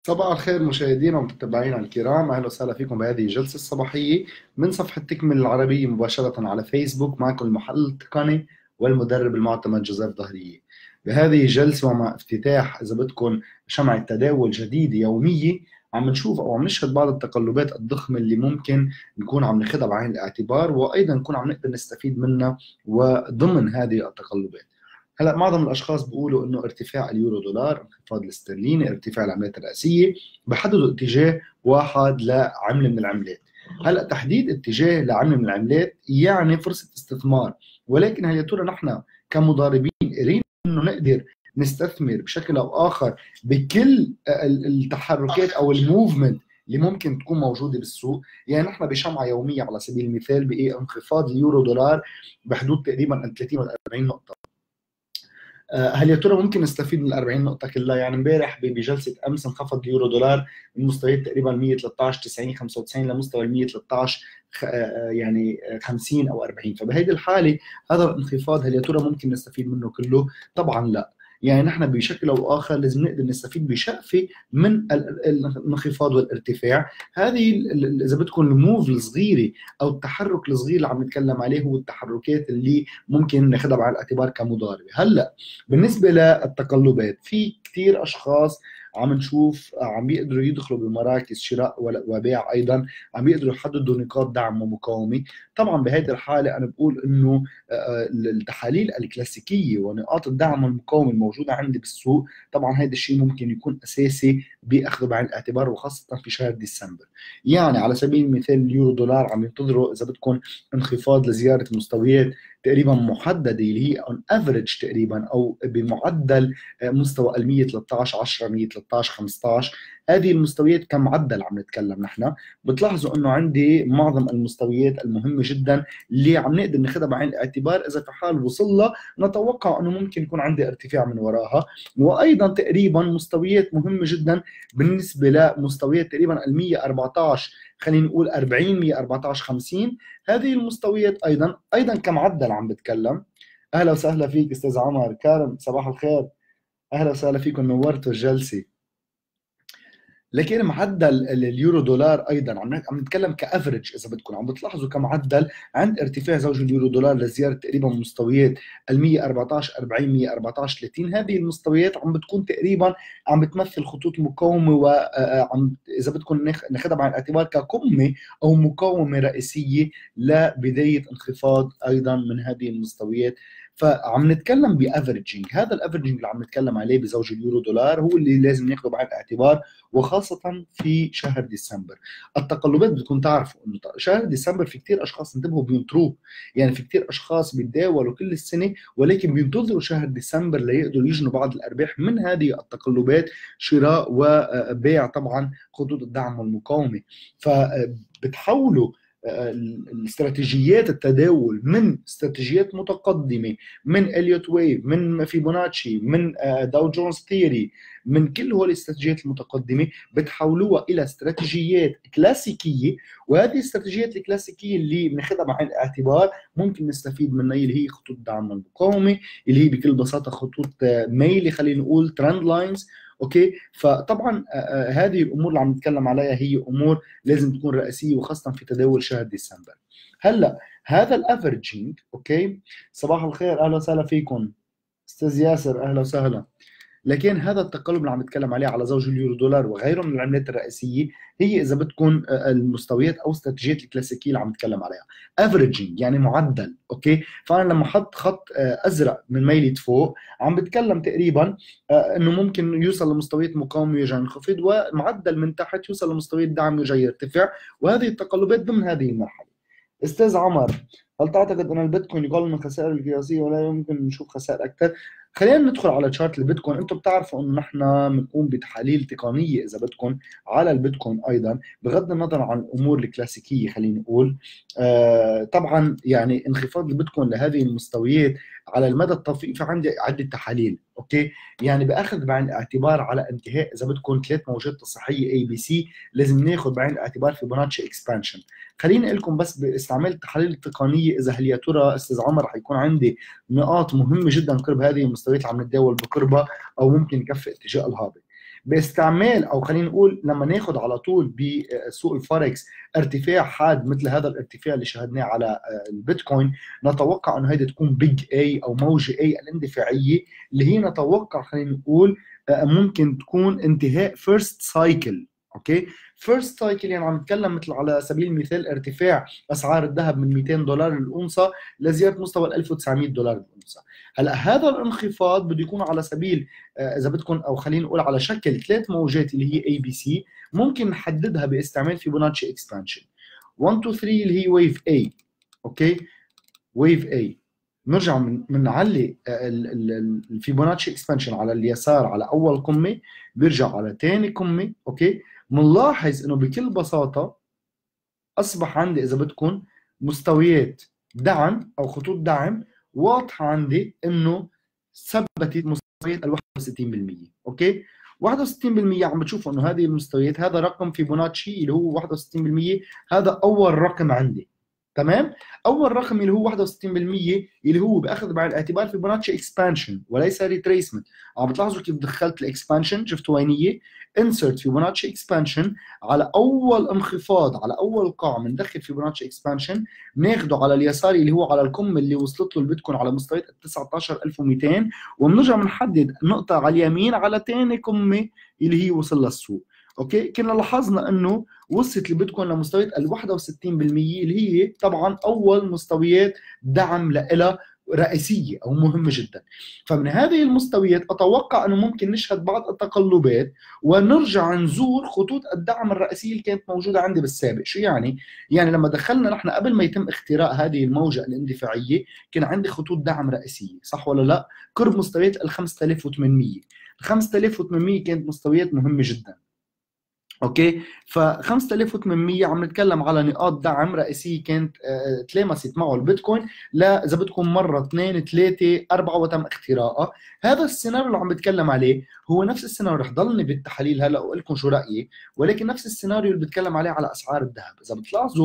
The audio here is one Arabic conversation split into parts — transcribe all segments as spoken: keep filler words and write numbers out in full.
صباح الخير مشاهدينا ومتابعينا الكرام، اهلا وسهلا فيكم بهذه الجلسه الصباحيه من صفحه تكمل العربيه مباشره على فيسبوك. معكم المحلل التقني والمدرب المعتمد جوزيف ظهريه. بهذه الجلسه ومع افتتاح اذا بدكم شمعة تداول جديده يوميه، عم نشوف او عم نشهد بعض التقلبات الضخمه اللي ممكن نكون عم ناخذها بعين الاعتبار، وايضا نكون عم نقدر نستفيد منها وضمن هذه التقلبات. هلا معظم الاشخاص بيقولوا انه ارتفاع اليورو دولار، انخفاض الاسترليني، ارتفاع العملات الرئيسيه بحددوا اتجاه واحد لعمله من العملات. هلا تحديد اتجاه لعمله من العملات يعني فرصه استثمار، ولكن هل يا ترى نحن كمضاربين قادرين انه نقدر نستثمر بشكل او اخر بكل التحركات او الموفمنت اللي ممكن تكون موجوده بالسوق؟ يعني نحن بشمعه يوميه على سبيل المثال بايه انخفاض اليورو دولار بحدود تقريبا ثلاثين و أربعين نقطه. هل يا ترى ممكن نستفيد من ال أربعين نقطة كلها؟ يعني امبارح بجلسة أمس انخفض اليورو دولار من مستويات تقريبا مية وثلاثة عشر تسعين خمسة وتسعين لمستوى ال مية وثلاثة عشر يعني خمسين أو أربعين. فبهيدي الحالة هذا الانخفاض هل يا ترى ممكن نستفيد منه كله؟ طبعا لا. يعني نحن بشكل او اخر لازم نقدر نستفيد بشقفه من الانخفاض والارتفاع. هذه اذا بدكم الموف الصغيره او التحرك الصغير اللي عم نتكلم عليه هو التحركات اللي ممكن ناخذها بعين الاعتبار كمضاربه. هلا بالنسبه للتقلبات، في كثير اشخاص عم نشوف عم بيقدروا يدخلوا بمراكز شراء وبيع، ايضا عم بيقدروا يحددوا نقاط دعم ومقاومه. طبعا بهذه الحاله انا بقول انه التحاليل الكلاسيكيه ونقاط الدعم والمقاومه الموجوده عندي بالسوق، طبعا هذا الشيء ممكن يكون اساسي باخذه بعين الاعتبار وخاصه في شهر ديسمبر. يعني على سبيل المثال اليورو دولار عم ينتظروا اذا بدكم انخفاض لزياره مستويات تقريبا محدده اللي هي اون افريج تقريبا او بمعدل مستوى ال مية وثلاثة عشر عشرة مية وثلاثة عشر خمسة عشر. هذه المستويات كمعدل عم نتكلم نحن. بتلاحظوا انه عندي معظم المستويات المهمه جدا اللي عم نقدر ناخذها بعين الاعتبار، اذا في حال وصل لها نتوقع انه ممكن يكون عندي ارتفاع من وراها. وايضا تقريبا مستويات مهمه جدا بالنسبه لمستويات تقريبا ال مية وأربعة عشر، خلينا نقول أربعين مية وأربعة عشر خمسين. هذه المستويات ايضا ايضا كمعدل عم بتكلم. اهلا وسهلا فيك استاذ عمر كارم، صباح الخير، اهلا وسهلا فيكم، نورتوا الجلسه. لكن معدل اليورو دولار ايضا عم عم نتكلم كافرج، اذا بدكم عم بتلاحظوا كمعدل عند ارتفاع زوج اليورو دولار لزياره تقريبا مستويات ال مية وأربعة عشر أربعين مية وأربعة عشر ثلاثين. هذه المستويات عم بتكون تقريبا عم بتمثل خطوط مقاومه، وعم اذا بدكم ناخذها بعين الاعتبار كقمه او مقاومه رئيسيه لبدايه انخفاض ايضا من هذه المستويات. فعم نتكلم بافرجينج، هذا الافرجينج اللي عم نتكلم عليه بزوج اليورو دولار هو اللي لازم ناخذه بعين الاعتبار، وخاصة في شهر ديسمبر. التقلبات بدكم تعرفوا انه شهر ديسمبر في كثير اشخاص انتبهوا بينطروه، يعني في كثير اشخاص بيتداولوا كل السنة ولكن بينتظروا شهر ديسمبر ليقدروا يجنوا بعض الارباح من هذه التقلبات، شراء وبيع طبعا خطوط الدعم والمقاومة. فبتحولوا الاستراتيجيات التداول من استراتيجيات متقدمه، من اليوت ويف، من فيبوناتشي، من داو جونز ثيوري، من كل هول الاستراتيجيات المتقدمه بتحولوها الى استراتيجيات كلاسيكيه. وهذه الاستراتيجيات الكلاسيكيه اللي بناخذها بعين الاعتبار ممكن نستفيد منها، اللي هي خطوط دعم والمقاومه، اللي هي بكل بساطه خطوط ميلي، خلينا نقول ترند لاينز. اوكي، فطبعا هذه الامور اللي عم نتكلم عليها هي امور لازم تكون رئيسيه وخاصه في تداول شهر ديسمبر. هلا هذا الافرجينج، اوكي، صباح الخير، اهلا وسهلا فيكم استاذ ياسر، اهلا وسهلا. لكن هذا التقلب اللي عم نتكلم عليه على زوج اليورو دولار وغيره من العملات الرئيسيه هي اذا بدكم المستويات او استراتيجيات الكلاسيكيه اللي عم نتكلم عليها. افريجينج يعني معدل، اوكي. فانا لما احط خط ازرق من ميلة فوق عم بتكلم تقريبا انه ممكن يوصل لمستويات مقاومه ويرجع ينخفض، ومعدل من تحت يوصل لمستويات دعم ويرجع يرتفع، وهذه التقلبات ضمن هذه المرحله. استاذ عمر، هل تعتقد ان البيتكوين يقلل من الخسائر القياسيه ولا يمكن نشوف خسائر اكثر؟ خلينا ندخل على تشارت البيتكوين. انتم بتعرفوا انه نحن بنقوم بتحاليل تقنيه اذا بدكم على البيتكوين ايضا، بغض النظر عن الامور الكلاسيكيه خلينا نقول. آه طبعا يعني انخفاض البيتكوين لهذه المستويات على المدى الطويل في عندي عده تحاليل، اوكي. يعني باخذ بعين الاعتبار على انتهاء اذا بدكم ثلاث موجات تصحيحيه اي بي سي لازم ناخذ بعين الاعتبار فيبوناتشي اكسبانشن. خليني اقول لكم بس باستعمال التحاليل التقنيه اذا هل يا ترى استاذ عمر حيكون عندي نقاط مهمه جدا قرب هذه المستويات اللي عم نتداول بقربها او ممكن يكفي اتجاه الهابط. باستعمال، او خلينا نقول لما ناخذ على طول بسوق الفوركس ارتفاع حاد مثل هذا الارتفاع اللي شاهدناه على البيتكوين، نتوقع انه هيدي تكون بيج اي او موجه اي الاندفاعيه، اللي هي نتوقع خلينا نقول ممكن تكون انتهاء فيرست سايكل. اوكي، فيرست سايكل يعني عم نتكلم مثل على سبيل المثال ارتفاع اسعار الذهب من مئتين دولار للاونصه لزياده مستوى ال ألف وتسعمئة دولار للاونصه. هلا هذا الانخفاض بده يكون على سبيل آه، اذا بدكم او خلينا نقول على شكل ثلاث موجات اللي هي اي بي سي، ممكن نحددها باستعمال فيبوناتشي اكسبانشن. واحد اثنين ثلاثة اللي هي ويف اي. اوكي، ويف اي نرجع من بنعلي الفيبوناتشي اكسبانشن على اليسار على اول قمه، بيرجع على ثاني قمه. اوكي، بنلاحظ انه بكل بساطه اصبح عندي اذا بدكم مستويات دعم او خطوط دعم واضحه عندي انه ثبتت مستويات ال واحد وستين بالمئة. اوكي، واحد وستين بالمئة عم بتشوفوا انه هذه المستويات، هذا رقم فيبوناتشي اللي هو واحد وستين بالمئة، هذا اول رقم عندي. تمام، اول رقم اللي هو واحد وستين بالمئة اللي هو باخذ بعين الاعتبار فيبوناتشي اكسبانشن وليس ريتريسمنت. عم بتلاحظوا كيف دخلت الاكسبانشن، شفتوا وين هي؟ انسرت فيبوناتشي اكسبانشن على اول انخفاض على اول قاع بندخل فيبوناتشي اكسبانشن، بناخده على اليسار اللي هو على القمه اللي وصلت له البيتكوين على مستويات تسعة عشر ألف ومئتين، وبنرجع بنحدد نقطه على اليمين على ثاني قمه اللي هي وصل للسوق. اوكي، كنا لاحظنا انه وصلت البيتكوين لمستويات ال واحد وستين بالمئة اللي هي طبعا اول مستويات دعم لها رئيسيه او مهمه جدا. فمن هذه المستويات اتوقع انه ممكن نشهد بعض التقلبات ونرجع نزور خطوط الدعم الرئيسيه اللي كانت موجوده عندي بالسابق. شو يعني؟ يعني لما دخلنا نحن قبل ما يتم اختراق هذه الموجه الاندفاعيه كان عندي خطوط دعم رئيسيه، صح ولا لا؟ قرب مستويات ال خمسة آلاف وثمانمئة. ال خمسة آلاف وثمانمئة كانت مستويات مهمه جدا. اوكي، ف خمسة آلاف وثمانمئة عم نتكلم على نقاط دعم رئيسيه كانت آه، تلامست معه البيتكوين، لا اذا بدكم مره اثنين ثلاثه اربعه وتم اختراقها. هذا السيناريو اللي عم بتكلم عليه هو نفس السيناريو، رح ضلني بالتحاليل هلا واقول لكم شو رايي، ولكن نفس السيناريو اللي بتكلم عليه على اسعار الذهب. اذا بتلاحظوا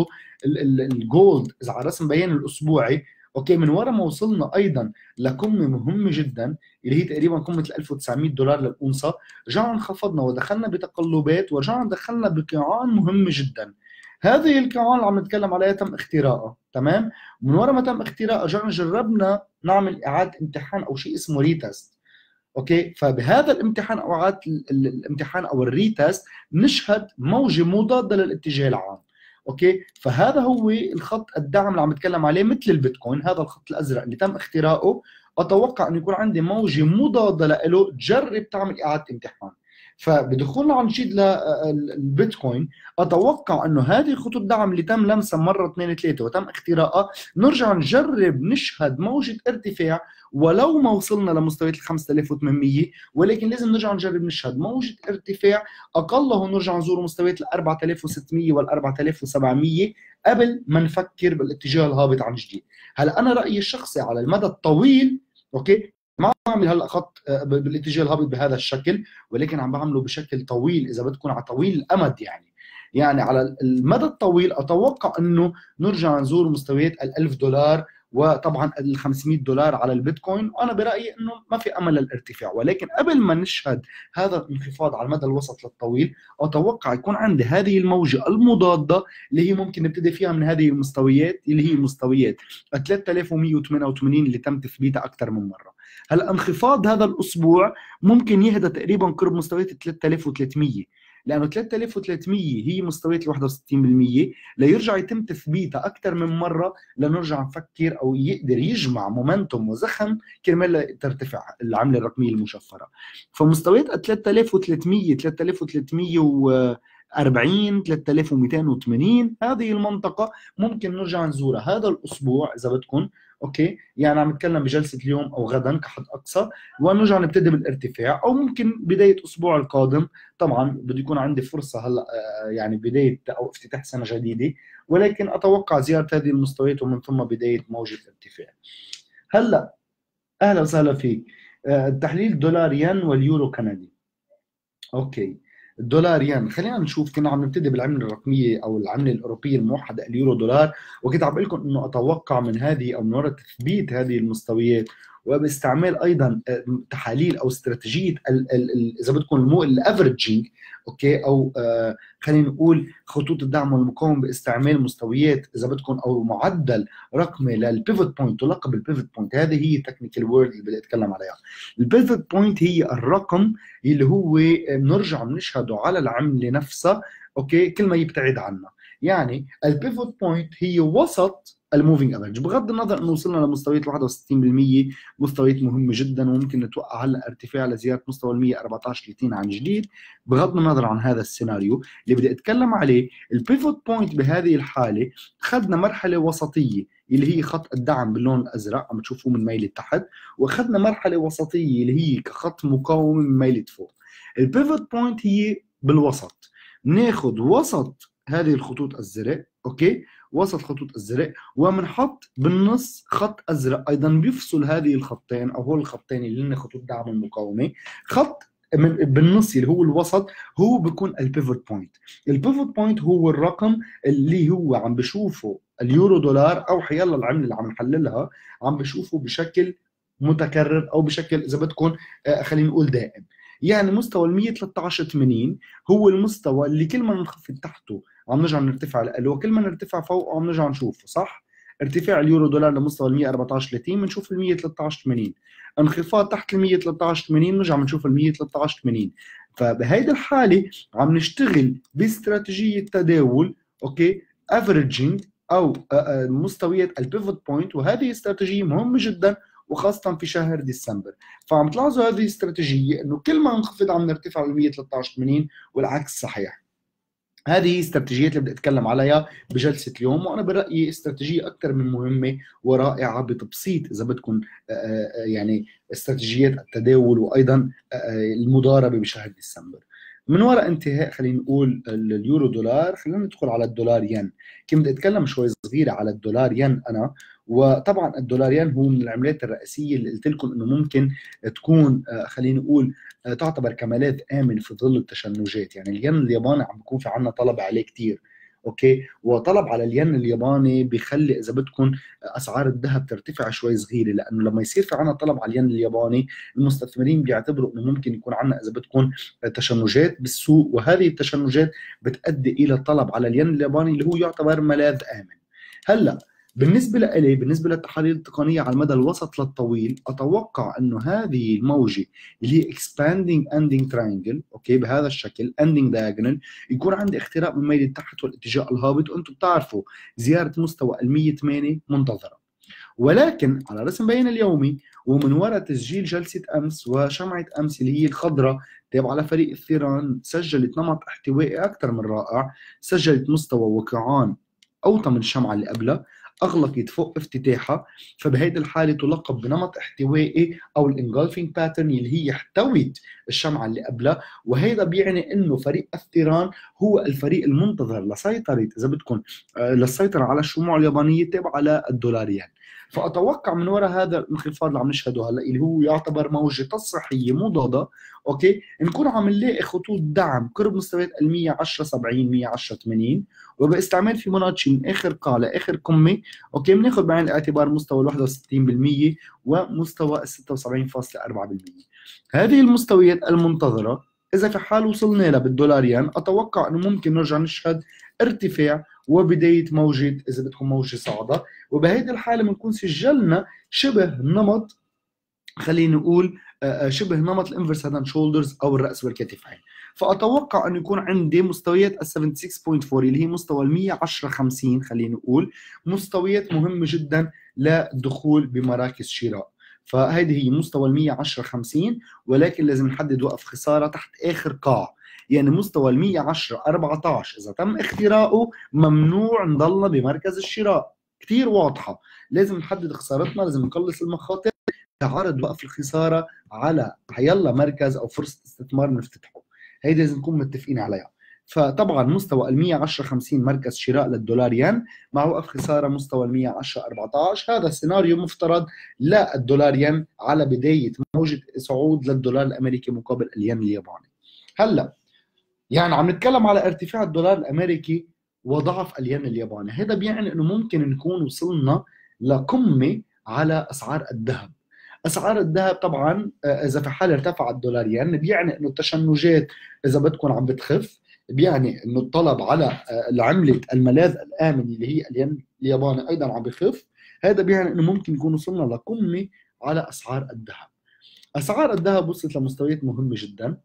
الجولد اذا على رسم بيان الاسبوعي، اوكي، من ورا ما وصلنا ايضا لقمه مهمه جدا اللي هي تقريبا قمه ال ألف وتسعمئة دولار للاونصه، رجعنا انخفضنا ودخلنا بتقلبات ورجعنا دخلنا بقيعان مهمه جدا. هذه القيعان اللي عم نتكلم عليها تم اختراقها. تمام، من وراء ما تم اختراقها رجعنا جربنا نعمل اعاده امتحان او شيء اسمه ريتست. اوكي، فبهذا الامتحان او اعاده الامتحان او الريتست نشهد موجه مضاده للاتجاه العام. اوكي، فهذا هو الخط الدعم اللي عم بتكلم عليه مثل البيتكوين، هذا الخط الازرق اللي تم اختراقه اتوقع انه يكون عندي موجه مضاده له، جرب تعمل اعاده امتحان. فبدخولنا عن جديد للبيتكوين اتوقع انه هذه خطوط دعم اللي تم لمسها مره اثنين ثلاثه وتم اختراقها، نرجع نجرب نشهد موجه ارتفاع ولو ما وصلنا لمستويات ال خمسة آلاف وثمانمئة، ولكن لازم نرجع نجرب نشهد موجه ارتفاع اقله نرجع نزور مستويات ال أربعة آلاف وستمئة وال أربعة آلاف وسبعمئة قبل ما نفكر بالاتجاه الهابط عن جديد. هلا انا رايي الشخصي على المدى الطويل، اوكي، ما بعمل هلا خط بالاتجاه الهابط بهذا الشكل، ولكن عم بعمله بشكل طويل اذا بدكم على طويل الامد. يعني يعني على المدى الطويل اتوقع انه نرجع نزور مستويات ال ألف دولار وطبعا ال خمسمئة دولار على البيتكوين، وانا برايي انه ما في امل للارتفاع. ولكن قبل ما نشهد هذا الانخفاض على المدى الوسط للطويل اتوقع يكون عندي هذه الموجه المضاده اللي هي ممكن نبتدي فيها من هذه المستويات اللي هي مستويات ثلاثة آلاف ومئة وثمانية وثمانين اللي تم تثبيتها اكثر من مره. هلا انخفاض هذا الاسبوع ممكن يهدى تقريبا قرب مستويات ثلاثة آلاف وثلاثمئة، لانه ثلاثة آلاف وثلاثمئة هي مستويات ال واحد وستين بالمئة، ليرجع يتم تثبيتها اكثر من مره لنرجع نفكر او يقدر يجمع مومنتوم وزخم كرمال ترتفع العمله الرقميه المشفره. فمستويات ثلاثة آلاف وثلاثمئة ثلاثة آلاف وثلاثمئة وأربعين ثلاثة آلاف ومئتين وثمانين هذه المنطقه ممكن نرجع نزورها هذا الاسبوع اذا بدكم. اوكي، يعني عم نتكلم بجلسه اليوم او غدا كحد اقصى، ونرجع نبتدي بالارتفاع، او ممكن بدايه الاسبوع القادم. طبعا بده يكون عندي فرصه هلا يعني بدايه او افتتاح سنه جديده، ولكن اتوقع زياره هذه المستويات ومن ثم بدايه موجه ارتفاع. هلا اهلا وسهلا فيك. التحليل دولار ين واليورو كندي. اوكي، الدولار ين. خلينا نشوف، كنا عم نبتدي بالعمله الرقميه او العمله الاوروبيه الموحده اليورو دولار، وكنت عم بقول لكم انه اتوقع من هذه او من وراء تثبيت هذه المستويات وباستعمال ايضا آه، تحاليل او استراتيجيه ال- ال- ال- اذا بدكم المو الافرجينج، اوكي، او آه خلينا نقول خطوط الدعم والمقاومه باستعمال مستويات اذا بدكم او معدل رقمي للبيفوت بوينت، تلقب البيفوت بوينت. هذه هي تكنيكال وورد اللي بدي اتكلم عليها. البيفوت بوينت هي الرقم اللي هو بنرجع بنشهده على العمله نفسها، اوكي، كل ما يبتعد عنها. يعني البيفوت بوينت هي وسط الموفينج افريج، بغض النظر انه وصلنا لمستويات واحد وستين بالمية، مستويات مهمه جدا وممكن نتوقع هلا ارتفاع لزياده مستوى ال مية وأربعتاشر ثلاثين عن جديد. بغض النظر عن هذا السيناريو اللي بدي اتكلم عليه، البيفوت بوينت بهذه الحاله اخذنا مرحله وسطيه اللي هي خط الدعم باللون الازرق عم تشوفوه من ميل تحت، واخذنا مرحله وسطيه اللي هي كخط مقاومه من ميل فوق. البيفوت بوينت هي بالوسط، ناخذ وسط هذه الخطوط الزرق، اوكي، وسط خطوط الزرق، وبنحط بالنص خط ازرق ايضا بيفصل هذه الخطين، او هو الخطين اللي هن خطوط دعم المقاومه. خط من بالنص اللي هو الوسط هو بيكون البيفوت بوينت. البيفوت بوينت هو الرقم اللي هو عم بشوفه اليورو دولار او حيلا العمله اللي عم نحللها عم بشوفه بشكل متكرر او بشكل اذا بدكم آه، خلينا نقول دائم. يعني مستوى ال مية وثلاثة عشر ثمانين هو المستوى اللي كل ما ننخفض تحته عم نرجع نرتفع لأقل، وكل ما نرتفع فوقه عم نرجع نشوفه، صح؟ ارتفاع اليورو دولار لمستوى ال مية وأربعتاشر ثلاثين بنشوف ال مية وثلاثة عشر ثمانين، انخفاض تحت ال مية وثلاثة عشر ثمانين بنرجع بنشوف ال مية وثلاثة عشر ثمانين. فبهيدي الحاله عم نشتغل باستراتيجيه تداول، اوكي، افريجينج او آه، آه، مستويات البيفوت بوينت، وهذه استراتيجيه مهمه جدا وخاصه في شهر ديسمبر. فعم تلاحظوا هذه الاستراتيجيه انه كل ما نخفض عم نرتفع ل مية وثلاثة عشر ثمانين، والعكس صحيح. هذه هي استراتيجيات اللي بدي اتكلم عليها بجلسه اليوم، وانا برايي استراتيجيه اكثر من مهمه ورائعه بتبسيط اذا بدكم آه، آه، يعني استراتيجيات التداول وايضا آه، المضاربه بشهر ديسمبر. من وراء انتهاء خلينا نقول اليورو دولار، خلينا ندخل على الدولار ين. كنت بدي اتكلم شوي صغيره على الدولار ين انا. وطبعا الدولار ين هو من العملات الرئيسيه اللي قلت لكم انه ممكن تكون آه، خلينا نقول آه، تعتبر كملاذ امن في ظل التشنجات. يعني الين الياباني عم بيكون في عندنا طلب عليه كثير، اوكي، وطلب على الين الياباني بيخلي اذا بدكم اسعار الذهب ترتفع شوي صغيره، لانه لما يصير في عندنا طلب على الين الياباني المستثمرين بيعتبروا انه ممكن يكون عندنا اذا بدكم تشنجات بالسوق، وهذه التشنجات بتؤدي الى طلب على الين الياباني اللي هو يعتبر ملاذ امن. هلا بالنسبة لإلي، بالنسبة للتحاليل التقنية على المدى الوسط للطويل، أتوقع أنه هذه الموجة اللي هي expanding ending triangle، أوكي، بهذا الشكل ending diagonal، يكون عندي اختراق من ميل التحت والاتجاه الهابط، وأنتم بتعرفوا زيارة مستوى ال مية وثمانية منتظرة. ولكن على رسم بيان اليومي ومن وراء تسجيل جلسة أمس وشمعة أمس اللي هي الخضراء تابعة لفريق الثيران، سجلت نمط احتوائي أكثر من رائع. سجلت مستوى وقعان أوطى من الشمعة اللي قبلها، اغلقت فوق افتتاحها، فبهيدي الحاله تلقب بنمط احتوائي او الانجولفينج باترن اللي هي احتوت الشمعه اللي قبلها. وهذا بيعني انه فريق الثيران هو الفريق المنتظر لسيطره اذا بدكم آه، للسيطره على الشموع اليابانيه التابعه للدولاريين. فاتوقع من وراء هذا الانخفاض اللي عم نشهده هلا اللي هو يعتبر موجه تصحيحيه مضاده، اوكي، نكون عم نلاقي خطوط دعم قرب مستويات ال مية وعشرة سبعين مية وعشرة ثمانين، وباستعمال فيبوناتشي من اخر قاع لاخر قمه، اوكي، بناخذ بعين الاعتبار مستوى ال واحد وستين بالمية ومستوى ال ستة وسبعين فاصلة أربعة بالمية. هذه المستويات المنتظره اذا في حال وصلنا لها بالدولاريان، اتوقع انه ممكن نرجع نشهد ارتفاع وبدايه موجه اذا بدكم موجه صاعده. وبهيدي الحاله بنكون سجلنا شبه نمط، خلينا نقول آه، شبه نمط الانفرس هيد اند شولدرز او الراس والكتفين. فاتوقع انه يكون عندي مستويات ال ستة وسبعين فاصلة أربعة اللي هي مستوى ال مية وعشرة خمسين، خلينا نقول مستويات مهمه جدا للدخول بمراكز شراء. فهذه هي مستوى ال مية وعشرة خمسين، ولكن لازم نحدد وقف خساره تحت اخر قاع. يعني مستوى ال مية وعشرة أربعتاشر اذا تم اختراقه ممنوع نضلنا بمركز الشراء، كثير واضحه. لازم نحدد خسارتنا، لازم نقلص المخاطر كعرض وقف الخساره على حيلا مركز او فرصه استثمار نفتتحه. هيدي لازم نكون متفقين عليها. فطبعا مستوى ال مية وعشرة خمسين مركز شراء للدولار ين، مع وقف خساره مستوى ال مية وعشرة أربعتاشر. هذا السيناريو مفترض للدولار ين على بدايه موجه صعود للدولار الامريكي مقابل الين الياباني. هلا يعني عم نتكلم على ارتفاع الدولار الامريكي وضعف الين الياباني. هذا بيعني انه ممكن نكون وصلنا لقمه على اسعار الذهب. اسعار الذهب طبعا آه، اذا في حال ارتفع الدولار ين بيعني انه التشنجات اذا بدكم عم بتخف، بيعني انه الطلب على آه، العمله الملاذ الامن اللي هي الين الياباني ايضا عم بخف. هذا بيعني انه ممكن نكون وصلنا لقمه على اسعار الذهب. اسعار الذهب وصلت لمستويات مهمه جدا،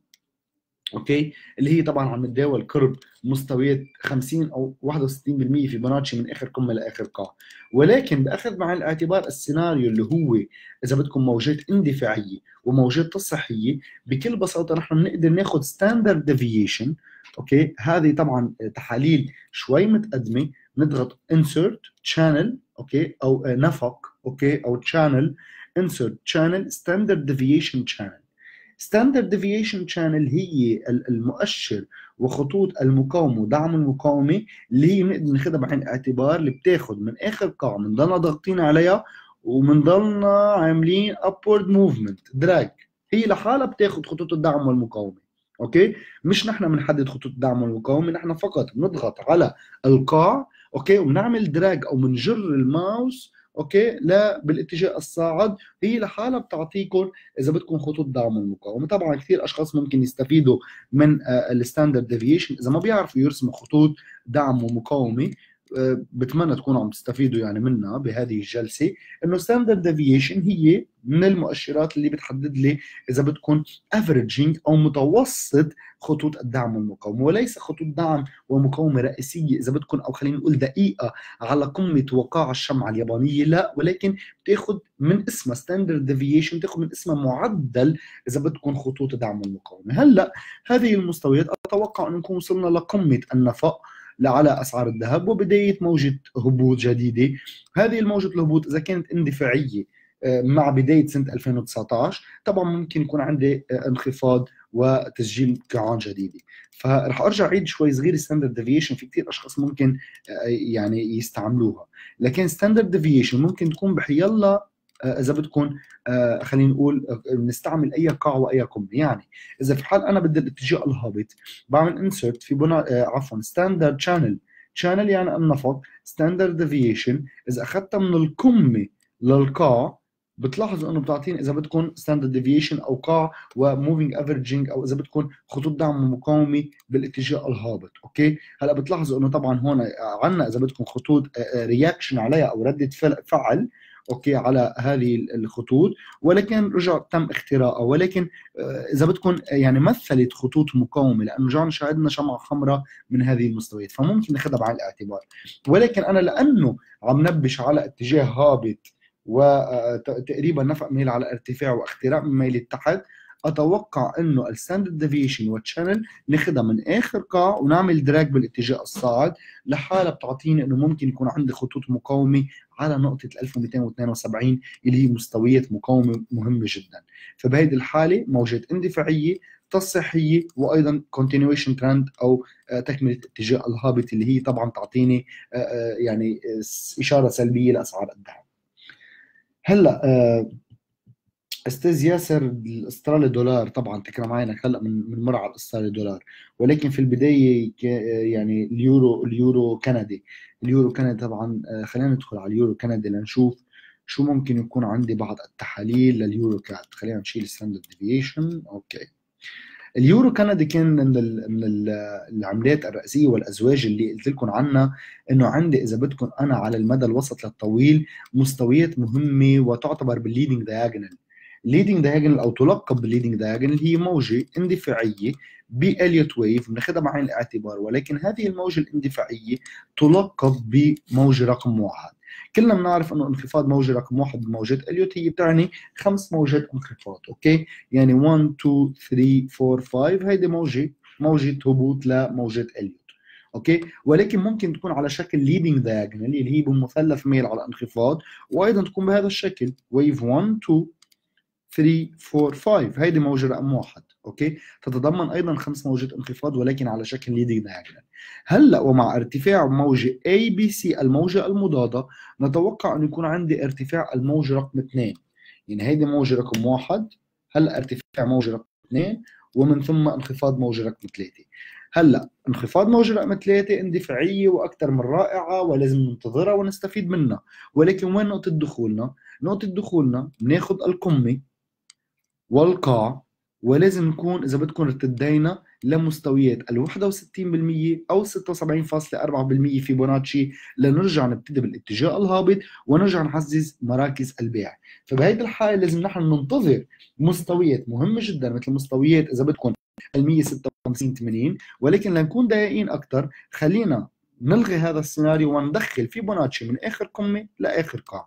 اوكي، اللي هي طبعا عم نتداول قرب مستويات خمسين او واحد وستين بالمئة فيبوناتشي من اخر قمه لاخر قاع. ولكن باخذ بعين الاعتبار السيناريو اللي هو اذا بدكم موجات اندفاعيه وموجات تصحيحيه، بكل بساطه نحن بنقدر ناخذ ستاندرد ديفيشن. اوكي، هذه طبعا تحاليل شوي متقدمه. نضغط انسرت شانل، اوكي، او نفق، اوكي، او شانل، انسرت شانل ستاندرد ديفيشن شانل. ستاندرد ديفيشن شانل هي المؤشر وخطوط المقاومه ودعم المقاومه اللي هي بنقدر ناخذها بعين الاعتبار، اللي بتاخذ من اخر قاع بنضلنا ضاغطين عليها وبنضلنا عاملين ابورد موفمنت دراج. هي لحالها بتاخذ خطوط الدعم والمقاومه. اوكي، مش نحن بنحدد خطوط الدعم والمقاومه، نحن فقط بنضغط على القاع، اوكي، وبنعمل دراج او بنجر الماوس، اوكي، لا بالاتجاه الصاعد. هي لحالها بتعطيكم اذا بدكم خطوط دعم والمقاومه. طبعا كثير اشخاص ممكن يستفيدوا من الستاندرد ديفيشن، اذا ما بيعرفوا يرسموا خطوط دعم ومقاومه آه، بتمنى تكونوا عم تستفيدوا يعني منها بهذه الجلسه. انه ستاندرد ديفيشن هي من المؤشرات اللي بتحدد لي اذا بدكم افريجينج او متوسط خطوط الدعم والمقاومه، وليس خطوط دعم ومقاومه رئيسيه اذا بدكم، او خلينا نقول دقيقه على قمه وقاع الشمعه اليابانيه، لا، ولكن بتاخذ من اسمها ستاندرد ديفيشن، بتاخذ من اسمها معدل اذا بدكم خطوط دعم والمقاومه. هلا هذه المستويات اتوقع ان نكون وصلنا لقمه النفق على اسعار الذهب وبدايه موجه هبوط جديده. هذه الموجه الهبوط اذا كانت اندفاعيه آه، مع بدايه سنه ألفين وتسعطعش، طبعا ممكن يكون عندي آه، انخفاض وتسجيل قيعان جديده. فرح ارجع اعيد شوي صغير ستاندرد ديفيشن، في كثير اشخاص ممكن آه، يعني يستعملوها. لكن ستاندرد ديفيشن ممكن تكون بحيالله آه، اذا بدكم آه، خلينا نقول آه، بنستعمل اي قاع واي قمه. يعني اذا في حال انا بدي الاتجاه الهابط، بعمل انسرت في بناء آه، عفوا ستاندرد شانل. شانل يعني النفق. ستاندرد ديفيشن اذا اخذتها من القمه للقاع، بتلاحظوا انه بتعطيني اذا بدكم ستاندرد ديفيشن او قاع وموفينج افريجينج، او اذا بدكم خطوط دعم ومقاومه بالاتجاه الهابط. اوكي، هلا بتلاحظوا انه طبعا هون عندنا اذا بدكم خطوط رياكشن عليها او رده فعل، اوكي، على هذه الخطوط، ولكن رجع تم اختراقها. ولكن آه، اذا بدكم يعني مثلت خطوط مقاومه، لانه رجعنا شاهدنا شمعه حمراء من هذه المستويات، فممكن ناخذها بعين الاعتبار. ولكن انا لانه عم نبش على اتجاه هابط وتقريبا نفق ميل على ارتفاع واختراق من ميل تحت، اتوقع انه الستاندرد ديفيشن والشانل ناخذها من اخر قاع ونعمل دراج بالاتجاه الصاعد. لحالها بتعطيني انه ممكن يكون عندي خطوط مقاومه على نقطه ألف ومئتين واثنين وسبعين اللي هي مستويات مقاومه مهمه جدا. فبهذه الحاله موجات اندفاعيه تصحيحيه وايضا continuation ترند او آه، تكمله اتجاه الهابط، اللي هي طبعا تعطيني آه، آه، يعني آه، اشاره سلبيه لاسعار الذهب. هلا آه، استاذ ياسر، الاسترالي دولار طبعا تكرم عينك، هلا من بنمر على الاسترالي دولار. ولكن في البدايه ك- يعني اليورو اليورو كندي. اليورو كندي طبعا آه، خلينا ندخل على اليورو كندي لنشوف شو ممكن يكون عندي بعض التحاليل لليورو كاد. خلينا نشيل ستاندرد ديفيشن. اوكي، اليورو كندي كان من ال من ال العملات الرئيسيه والازواج اللي قلت لكم عنها، انه عندي اذا بدكم انا على المدى الوسط للطويل مستويات مهمه وتعتبر بالليدنج دايجونال. الليدنج دايجونال او تلقب بالليدنج دايجونال هي موجه اندفاعيه بإليوت ويف بناخذها بعين الاعتبار، ولكن هذه الموجه الاندفاعيه تلقب بموجه رقم واحد. كلنا بنعرف انه انخفاض موجه رقم واحد بموجات اليوت هي بتعني خمس موجات انخفاض. اوكي، يعني واحد اثنين ثلاثة أربعة خمسة هيدي موجه موجه هبوط لموجات اليوت. اوكي، ولكن ممكن تكون على شكل ليدنج دايجونال اللي هي بمثلث ميل على انخفاض، وايضا تكون بهذا الشكل ويف واحد اثنين ثلاثة أربعة خمسة هيدي موجة رقم واحد. اوكي، تتضمن ايضا خمس موجات انخفاض ولكن على شكل ليدنج دايجونال. هلا ومع ارتفاع موجة اي بي سي الموجة المضادة، نتوقع ان يكون عندي ارتفاع الموجة رقم اثنين. يعني هيدي موجة رقم واحد، هلا ارتفاع موجة رقم اثنين، ومن ثم انخفاض موجة رقم ثلاثة. هلا انخفاض موجة رقم ثلاثة اندفاعية وأكثر من رائعة ولازم ننتظرها ونستفيد منها، ولكن وين نقطة دخولنا؟ نقطة دخولنا بناخذ القمة والقاع، ولازم نكون إذا بدكم ارتدينا لمستويات ال واحد وستين بالمية أو ستة وسبعين فاصلة أربعة بالمية فيبوناتشي لنرجع نبتدي بالاتجاه الهابط ونرجع نعزز مراكز البيع. فبهيدي الحالة لازم نحن ننتظر مستويات مهمة جدا مثل مستويات إذا بدكم ال مية وستة وخمسين ثمانين، ولكن لنكون دقيقين أكثر خلينا نلغي هذا السيناريو وندخل فيبوناتشي من آخر قمة لآخر قاع.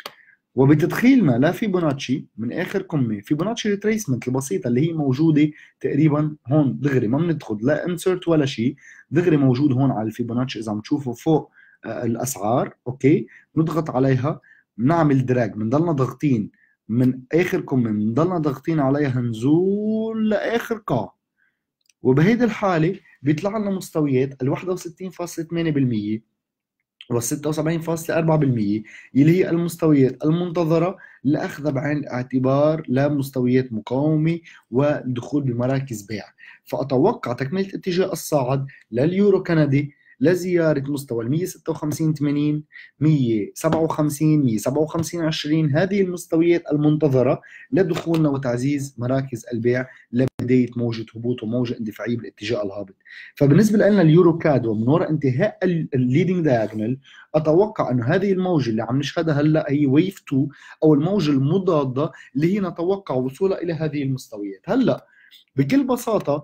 وبتدخيلنا لفيبوناتشي من اخر قمه، فيبوناتشي ريتريسمنت البسيطه اللي هي موجوده تقريبا هون دغري، ما بندخل لا انسرت ولا شيء، دغري موجود هون على الفيبوناتشي اذا عم تشوفوا فوق آه الاسعار. اوكي، نضغط عليها، بنعمل دراج، بنضلنا ضاغطين من اخر قمه، بنضلنا ضاغطين عليها نزول لاخر قاع، وبهيدي الحاله بيطلع لنا مستويات ال واحد وستين فاصلة ثمانية بالمية وال ستة وسبعين فاصلة أربعة بالمية اللي هي المستويات المنتظرة لأخذها بعين الاعتبار لمستويات مقاومة والدخول بمراكز بيع. فأتوقع تكملة اتجاه الصاعد لليورو كندي لزيارة مستوى ال مية وستة وخمسين ثمانين، مية وسبعة وخمسين، مية وسبعة وخمسين عشرين، هذه المستويات المنتظرة لدخولنا وتعزيز مراكز البيع لبداية موجة هبوط وموجة اندفاعية بالاتجاه الهابط. فبالنسبة لنا اليورو كاد ومن وراء انتهاء الليدنج دايجونال، اتوقع انه هذه الموجة اللي عم نشهدها هلا هي ويف اثنين او الموجة المضادة اللي هي نتوقع وصولها الى هذه المستويات. هلا بكل بساطة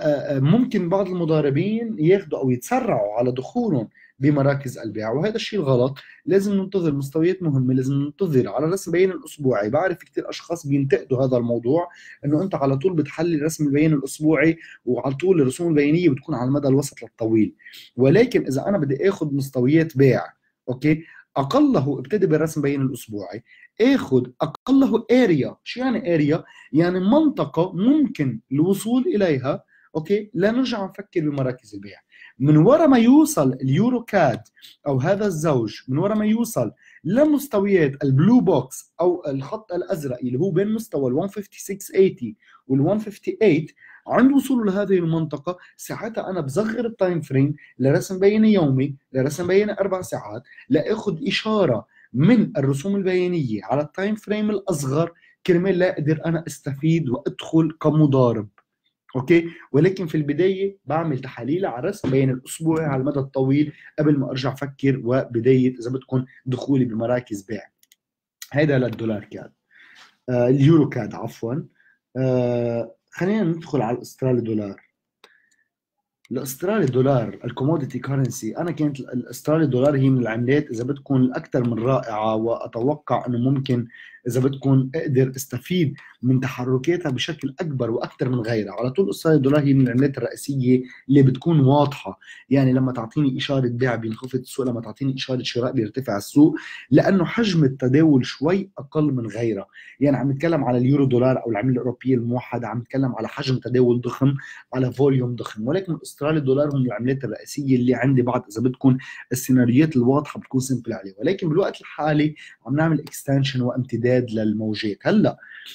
ممكن بعض المضاربين ياخذوا او يتسرعوا على دخولهم بمراكز البيع، وهذا الشيء الغلط. لازم ننتظر مستويات مهمه، لازم ننتظر على رسم البيان الاسبوعي. بعرف كثير اشخاص بينتقدوا هذا الموضوع، انه انت على طول بتحلي رسم البيان الاسبوعي وعلى طول الرسوم البيانيه بتكون على المدى الوسط للطويل. ولكن اذا انا بدي اخذ مستويات بيع، اوكي، اقله ابتدي بالرسم البياني الاسبوعي، اخذ اقله اريا. شو يعني اريا؟ يعني منطقه ممكن الوصول اليها، اوكي، لا نرجع نفكر بمراكز البيع. من وراء ما يوصل اليورو كاد او هذا الزوج، من وراء ما يوصل لمستويات البلو بوكس او الخط الازرق اللي هو بين مستوى ال مية وستة وخمسين ثمانين وال مية وخمسة وثمانين، عند وصوله لهذه المنطقه ساعتها انا بصغر التايم فريم لرسم بياني يومي، لرسم بياني اربع ساعات، لاخذ اشاره من الرسوم البيانيه على التايم فريم الاصغر كرمال لا اقدر انا استفيد وادخل كمضارب. اوكي، ولكن في البدايه بعمل تحاليل على الرسم بين الاسبوعي على المدى الطويل قبل ما ارجع افكر وبدايه اذا بدكم دخولي بمراكز بيع. هيدا للدولار كاد، آه اليورو كاد عفوا. آه خلينا ندخل على الاسترالي دولار. الاسترالي دولار الكوموديتي كارنسي، انا كانت الاسترالي دولار هي من العملات اذا بدكم الاكثر من رائعه، واتوقع انه ممكن اذا بدكم اقدر استفيد من تحركاتها بشكل اكبر واكثر من غيرها. على طول الاسترالي دولار هي من العملات الرئيسيه اللي بتكون واضحه، يعني لما تعطيني اشاره بيع بينخفض السوق، لما تعطيني اشاره شراء بيرتفع السوق، لانه حجم التداول شوي اقل من غيرها. يعني عم نتكلم على اليورو دولار او العمله الاوروبيه الموحده، عم نتكلم على حجم تداول ضخم على فوليوم ضخم. ولكن الاسترالي دولار هم العملات الرئيسيه اللي عندي بعض اذا بدكم السيناريوهات الواضحه بتكون سمبل عليه. ولكن بالوقت الحالي عم نعمل اكستنشن وامتداد للموجات. هلا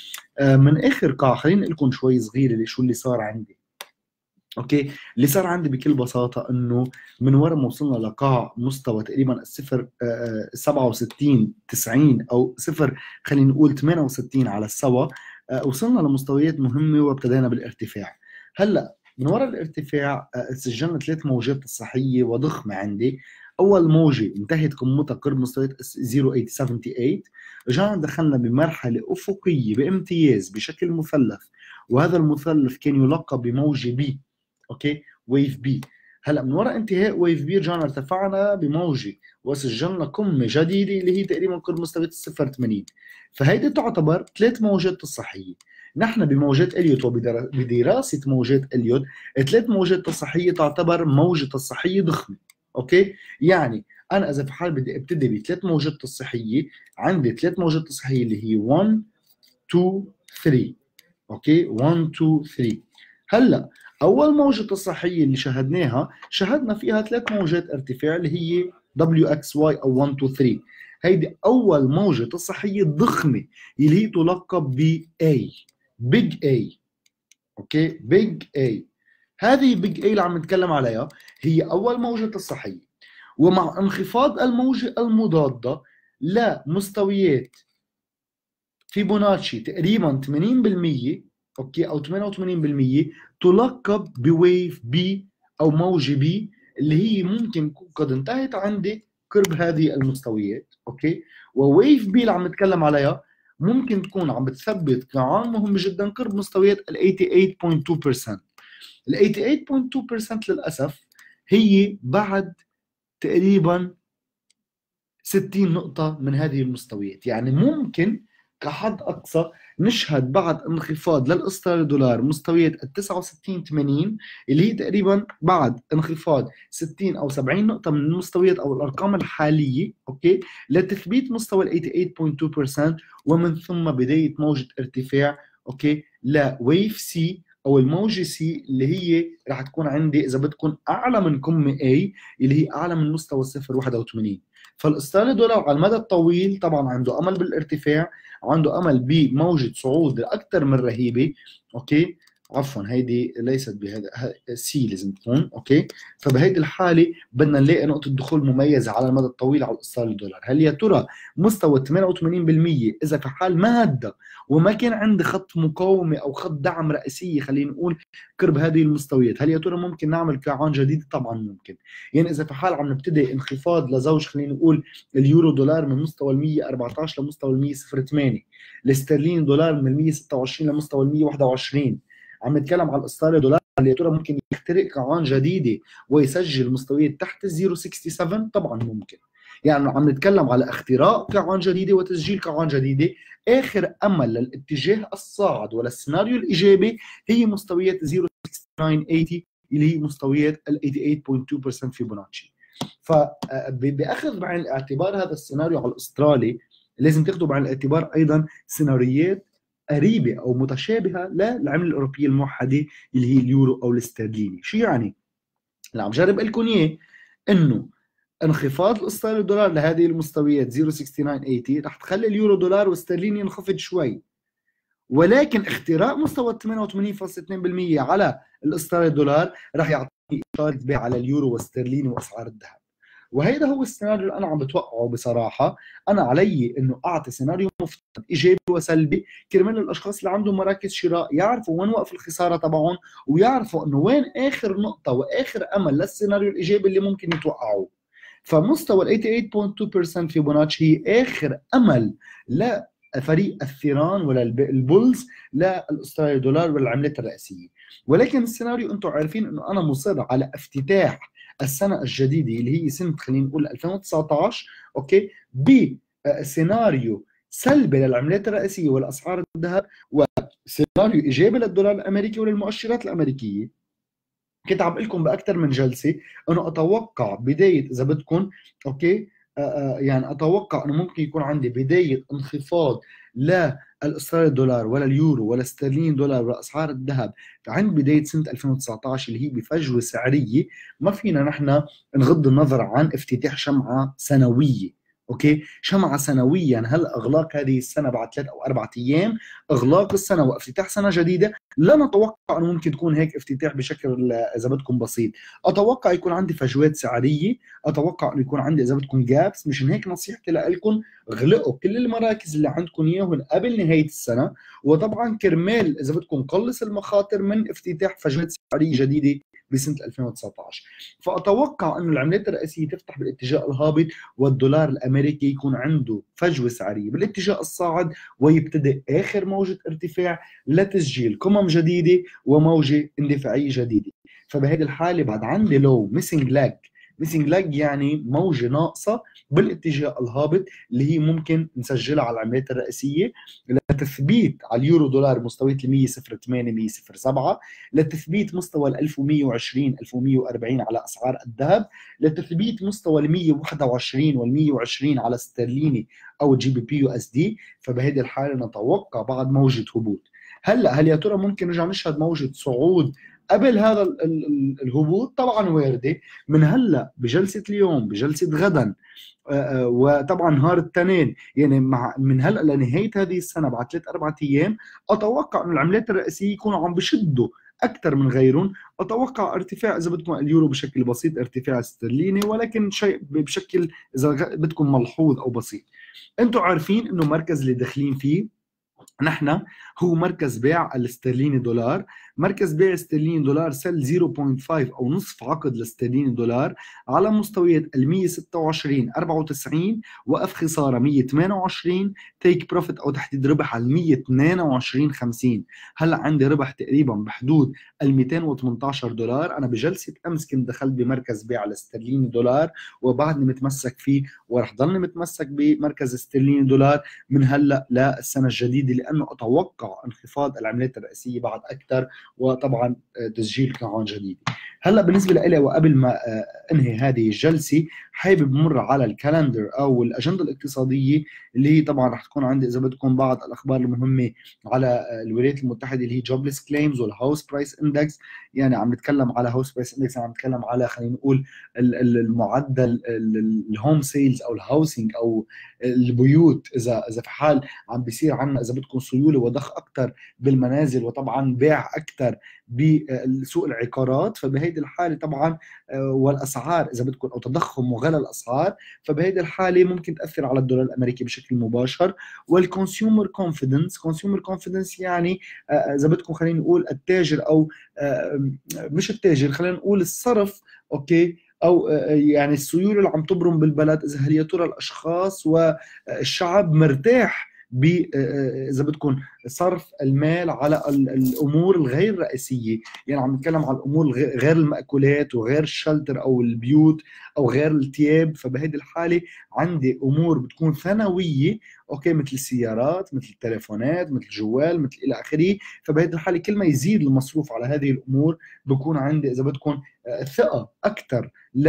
من اخر قاع خليني اقول لكم شوي صغير اللي شو اللي صار عندي. اوكي، اللي صار عندي بكل بساطه انه من وراء ما وصلنا لقاع مستوى تقريبا الصفر سبعة وستين تسعين او صفر خلينا نقول ثمانية وستين على السوا، وصلنا لمستويات مهمه وابتدينا بالارتفاع. هلا من وراء الارتفاع سجلنا ثلاث موجات صحيه وضخمه عندي. اول موجه انتهت قمتها قرب مستويات صفر ثمانية سبعة ثمانية، رجعنا دخلنا بمرحله افقيه بامتياز بشكل مثلث، وهذا المثلث كان يلقب بموجه بي، اوكي، ويف بي. هلا من وراء انتهاء ويف بي رجعنا ارتفعنا بموجه وسجلنا قمه جديده اللي هي تقريبا قرب مستويات صفر ثمانين. فهيدي تعتبر ثلاث موجات تصحيحيه. نحن بموجات اليوت وبدراسه موجات اليوت، ثلاث موجات تصحيحيه تعتبر موجه تصحيحيه ضخمه. اوكي، يعني انا اذا في حال بدي ابتدي بثلاث موجات تصحيحيه، عندي ثلاث موجات تصحيحيه اللي هي واحد اثنين ثلاثة. اوكي، واحد اثنين ثلاثة. هلا اول موجه تصحيحيه اللي شاهدناها، شاهدنا فيها ثلاث موجات ارتفاع اللي هي دبليو اكس واي او واحد اثنين ثلاثة. هيدي اول موجه تصحيحيه ضخمه اللي هي تلقب ب A، بيج A. اوكي، بيج A. هذه بيج اي اللي عم نتكلم عليها هي اول موجة تصحيحية، ومع انخفاض الموجة المضادة لمستويات فيبوناتشي تقريبا ثمانين بالمية اوكي او ثمانية وثمانين بالمية تلقب بويف بي او موجة بي، اللي هي ممكن تكون قد انتهت عندي قرب هذه المستويات. اوكي، وويف بي اللي عم نتكلم عليها ممكن تكون عم بتثبت كعان مهم جدا قرب مستويات ال ثمانية وثمانين فاصلة اثنين بالمية. ال ثمانية وثمانين فاصلة اثنين بالمية للاسف هي بعد تقريبا ستين نقطة من هذه المستويات، يعني ممكن كحد أقصى نشهد بعد انخفاض للأسترالي دولار مستويات ال تسعة وستين ثمانين، اللي هي تقريبا بعد انخفاض ستين أو سبعين نقطة من المستويات أو الأرقام الحالية، أوكي، لتثبيت مستوى ال ثمانية وثمانين فاصلة اثنين بالمية، ومن ثم بداية موجة ارتفاع أوكي لويف سي او الموجه سي، اللي هي راح تكون عندي اذا بدكم اعلى من قمه A اللي هي اعلى من مستوى صفر واحد وثمانين. فالاسترالي دولار على المدى الطويل طبعا عنده امل بالارتفاع، عنده امل بموجه صعود اكثر من رهيبه. اوكي، عفوا هيدي ليست بهذا سي لازم تكون. اوكي، فبهيدي الحاله بدنا نلاقي نقطه دخول مميزه على المدى الطويل على الاسترالي دولار. هل يا ترى مستوى ثمانية وثمانين بالمية اذا في حال ما هدى وما كان عندي خط مقاومه او خط دعم رئيسيه خلينا نقول قرب هذه المستويات، هل يا ترى ممكن نعمل كعان جديد؟ طبعا ممكن. يعني اذا في حال عم نبتدي انخفاض لزوج خلينا نقول اليورو دولار من مستوى ال مية وأربعطعش لمستوى ال مية وثمانية وصفر، الاسترليني دولار من ال مية وستة وعشرين لمستوى ال مية وواحد وعشرين، عم نتكلم على الاسترالي دولار اللي يا ترى ممكن يخترق كعان جديده ويسجل مستويات تحت ال صفر فاصلة ستة وستين؟ طبعا ممكن. يعني عم نتكلم على اختراق كعان جديده وتسجيل كعان جديده. اخر امل للاتجاه الصاعد وللسيناريو الايجابي هي مستويات صفر فاصلة ستة تسعة ثمانين اللي هي مستويات ال ثمانية وثمانين فاصلة اثنين بالمية فيبوناتشي. فباخذ بعين الاعتبار هذا السيناريو على الاسترالي، لازم تاخذوا بعين الاعتبار ايضا سيناريوهات قريبه او متشابهه للعمله الاوروبيه الموحده اللي هي اليورو او الاسترليني. شو يعني؟ اللي عم جرب لكم اياه انه انخفاض الاسترالي دولار لهذه المستويات صفر فاصلة ستة تسعة ثمانين رح تخلي اليورو دولار واسترليني ينخفض شوي، ولكن اختراق مستوى ثمانية وثمانين فاصلة اثنين بالمية على الاسترالي دولار رح يعطيني اشاره بيع على اليورو واسترليني واسعار الذهب. وهذا هو السيناريو اللي انا عم بتوقعه بصراحه. انا علي انه اعطي سيناريو مفترض ايجابي وسلبي كرمال الاشخاص اللي عندهم مراكز شراء يعرفوا وين وقف الخساره تبعهم، ويعرفوا انه وين اخر نقطه واخر امل للسيناريو الايجابي اللي ممكن يتوقعوه. فمستوى ال ثمانية وثمانين فاصلة اثنين بالمية فيبوناتشي هي اخر امل لفريق الثيران ولا البولز للاسترالي دولار والعملات الرئيسيه. ولكن السيناريو انتم عارفين انه انا مصر على افتتاح السنه الجديده اللي هي سنه خلينا نقول ألفين وتسعطعش، اوكي، بسيناريو سلبي للعملات الرئيسيه والاسعار الذهب، وسيناريو ايجابي للدولار الامريكي وللمؤشرات الامريكيه. كنت عم بقول لكم باكثر من جلسه انه اتوقع بدايه اذا بدكم اوكي آه آه يعني اتوقع انه ممكن يكون عندي بدايه انخفاض للاسترالي دولار ولا اليورو ولا استرليني دولار ولا اسعار الذهب عند بدايه سنه ألفين وتسعطعش، اللي هي بفجوه سعريه ما فينا نحن نغض النظر عن افتتاح شمعه سنويه. اوكي، شمعه سنويا. هل اغلاق هذه السنه بعد ثلاث او اربع ايام اغلاق السنه وافتتاح سنه جديده؟ لا نتوقع انه ممكن تكون هيك افتتاح بشكل اذا بدكم بسيط. اتوقع يكون عندي فجوات سعريه، اتوقع انه يكون عندي اذا بدكم جابس. مشان هيك نصيحتي لكم اغلقوا كل المراكز اللي عندكم اياهم قبل نهايه السنه، وطبعا كرمال اذا بدكم قلص المخاطر من افتتاح فجوات سعريه جديده بسنه ألفين وتسعطعش. فاتوقع انه العملات الرئيسيه تفتح بالاتجاه الهابط، والدولار الامريكي يكون عنده فجوه سعريه بالاتجاه الصاعد، ويبتدئ اخر موجه ارتفاع لتسجيل قمم جديده وموجه اندفاعيه جديده. فبهذه الحاله بعد عندي لو ميسنج لاج. ميسنج لاج يعني موجه ناقصه بالاتجاه الهابط اللي هي ممكن نسجلها على العملات الرئيسيه لتثبيت على اليورو دولار مستويات ال مية وثمانية مية وصفر سبعة، لتثبيت مستوى ال ألف ومية وعشرين ألف ومية وأربعين على اسعار الذهب، لتثبيت مستوى ال مية وواحد وعشرين وال مية وعشرين على استرليني او جي بي بي يو اس دي. فبهذه الحاله نتوقع بعد موجه هبوط. هلا هل يا ترى ممكن نرجع نشهد موجه صعود قبل هذا ال ال الهبوط؟ طبعا وارده. من هلا بجلسه اليوم بجلسه غدا آه وطبعا نهار الاثنين، يعني مع من هلا لنهايه هذه السنه بعد ثلاث اربع ايام اتوقع انه العملات الرئيسيه يكونوا عم بشدوا اكثر من غيرهم. اتوقع ارتفاع اذا بدكم اليورو بشكل بسيط، ارتفاع استرليني، ولكن شيء بشكل اذا بدكم ملحوظ او بسيط. انتم عارفين انه المركز اللي داخلين فيه نحن هو مركز بيع الاسترليني دولار. مركز بيع استرليني دولار سل صفر فاصلة خمسة او نصف عقد الاسترليني دولار على مستويات ال مية وستة وعشرين أربعة وتسعين، وقف خساره مية وثمانية وعشرين، تيك بروفيت او تحديد ربح على مية وثمانية وعشرين خمسين. هلا عندي ربح تقريبا بحدود ال مئتين وثمانية عشر دولار. انا بجلسه امس كنت دخلت بمركز بيع الاسترليني دولار وبعدني متمسك فيه، ورح ضلني متمسك بمركز استرليني دولار من هلا للسنه الجديده، لانه اتوقع انخفاض العملات الرئيسيه بعد اكثر، وطبعا تسجيل كمان جديد. هلا بالنسبه لي وقبل ما انهي هذه الجلسه، حابب مر على الكالندر او الاجنده الاقتصاديه اللي هي طبعا رح تكون عندي اذا بدكم بعض الاخبار المهمه على الولايات المتحده اللي هي جوبلس كليمز والهاوس برايس اندكس. يعني عم نتكلم على هاوس برايس اندكس، عم نتكلم على خلينا نقول المعدل الهوم سيلز او الهاوسنج او البيوت، اذا اذا في حال عم بيصير عندنا اذا بدكم سيوله وضخ اكثر بالمنازل وطبعا بيع اكثر بسوق العقارات، فبهيدي الحاله طبعا والاسعار اذا بدكم او تضخم وغلاء الاسعار، فبهيدي الحاله ممكن تاثر على الدولار الامريكي بشكل مباشر. والكونسيومر كونفيدنس، كونسيومر كونفيدنس يعني اذا بدكم خلينا نقول التاجر او مش التاجر، خلينا نقول الصرف، اوكي، او يعني السيوله اللي عم تبرم بالبلد، اذا هل يا ترى الاشخاص والشعب مرتاح ب اذا بدكم صرف المال على الامور الغير رئيسيه. يعني عم نتكلم على الامور غير المأكولات وغير الشلتر او البيوت او غير الثياب. فبهذه الحاله عندي امور بتكون ثانويه، اوكي، مثل السيارات، مثل التليفونات، مثل الجوال، مثل الى اخره. فبهذه الحاله كل ما يزيد المصروف على هذه الامور بكون عندي اذا بدكم ثقه اكثر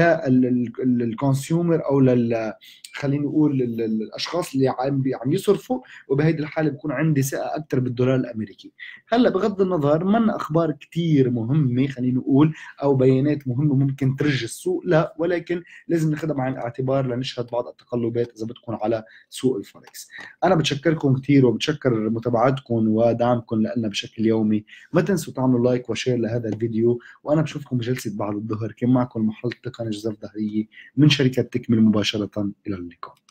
للكونسيومر او لل خلينا نقول الاشخاص اللي عم عم يصرفوا، وبهيدي الحاله بكون عندي ثقه اكثر بالدولار الامريكي. هلا بغض النظر من اخبار كثير مهمه خلينا نقول او بيانات مهمه ممكن ترج السوق، لا، ولكن لازم ناخذها بعين الاعتبار لنشهد بعض التقلبات اذا بدكم على سوق الفوركس. انا بتشكركم كثير وبتشكر متابعتكم ودعمكم لنا بشكل يومي. ما تنسوا تعملوا لايك وشير لهذا الفيديو، وانا بشوفكم بجلسه بعد الظهر. كان معكم المحلل التقني جوزيف ظهرية من شركه تكمل مباشره. الى اللقاء.